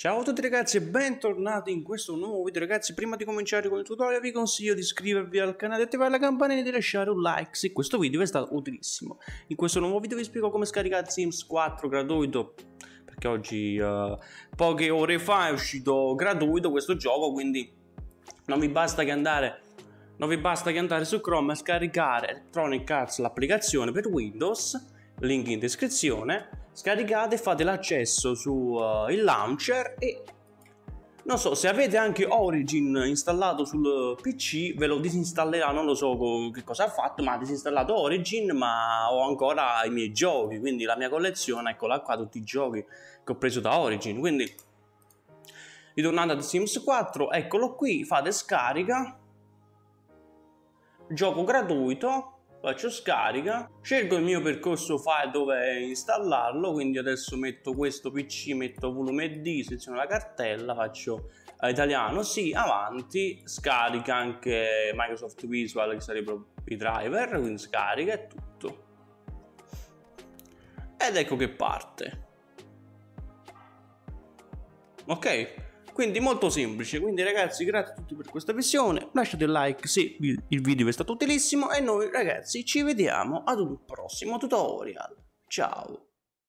Ciao a tutti ragazzi e bentornati in questo nuovo video. Ragazzi, prima di cominciare con il tutorial vi consiglio di iscrivervi al canale, attivare la campanella e di lasciare un like se questo video è stato utilissimo. In questo nuovo video vi spiego come scaricare Sims 4 gratuito, perché oggi poche ore fa è uscito gratuito questo gioco, quindi non vi basta che andare su Chrome a scaricare Electronic Arts, l'applicazione per Windows, link in descrizione. Scaricate e fate l'accesso su il launcher e non so se avete anche Origin installato sul PC, ve lo disinstallerà, non lo so che cosa ha fatto, ma ha disinstallato Origin, ma ho ancora i miei giochi, quindi la mia collezione, eccola qua, tutti i giochi che ho preso da Origin. Quindi ritornando a The Sims 4, eccolo qui, fate scarica, gioco gratuito. Faccio scarica, scelgo il mio percorso file dove installarlo, quindi adesso metto questo PC, metto volume D, seleziono la cartella, faccio italiano, sì, avanti, scarica anche Microsoft Visual che sarebbero i driver, quindi scarica e tutto. Ed ecco che parte. Ok? Quindi molto semplice, quindi ragazzi grazie a tutti per questa visione, lasciate un like se il video vi è stato utilissimo e noi ragazzi ci vediamo ad un prossimo tutorial, ciao!